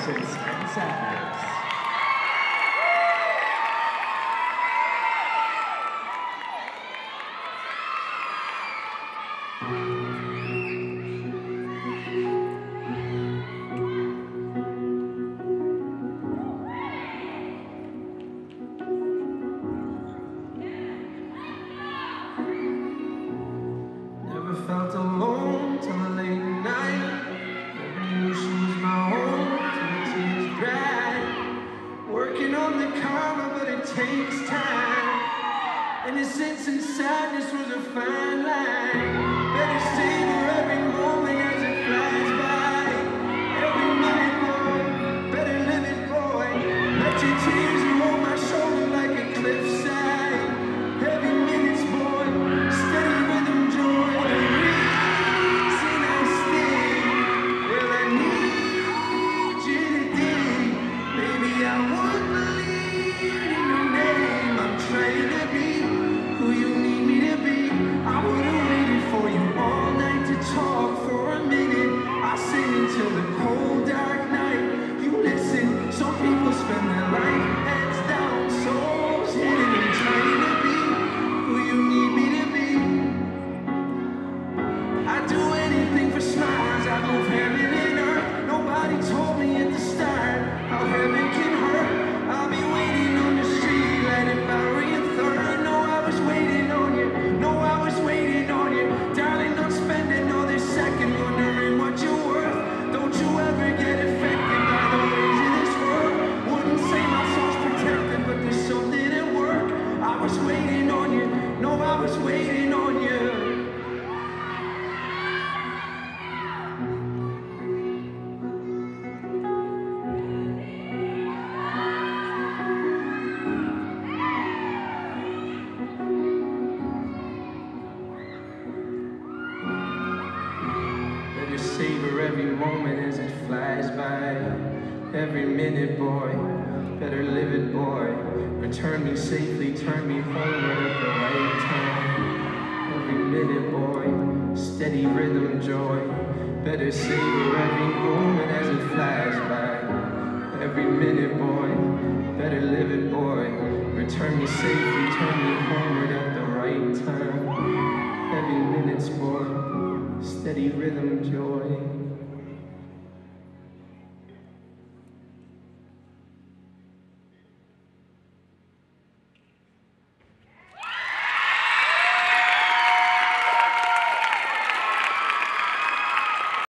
contestants and samplers. Never felt alone till the late night. Never knew she was my own till the tears dried. Working on the karma, but it takes time. Innocence and sadness was a fine line. Better savor every moment as it flies by. Every minute, boy, better live it, boy. Let your tears roll my shoulder like a cliffside. Every minute's, boy, steady rhythm, joy. The reason I stay, well, I need you today. Maybe I won't believe in your name. I'm trying to be who you need me to be. I would've waited for you all night to talk for a minute. I sing until the cold dark night. You listen. Some people spend their life heads down, souls hidden. I'm trying to be who you need me to be. I'd do anything for smiles. I'd move heaven and earth. Nobody told me at the start how heaven can hurt. I'll be waiting on the street, letting Bowery and Third. No, I was waiting on you. No, I was waiting on you. Darling, don't spend another second wondering what you're worth. Don't you ever get affected by the ways of this world. Wouldn't say my soul's protected, but there's something at work. I was waiting on you. No, I was waiting on you. Better savor every moment as it flies by. Every minute, boy, better live it, boy. Return me safely, turn me homeward at the right time. Every minute, boy, steady rhythm, joy. Better savor every moment as it flies by. Every minute, boy, better live it, boy. Return me safely, turn me homeward at the right time. Every minute's, boy, steady rhythm, joy.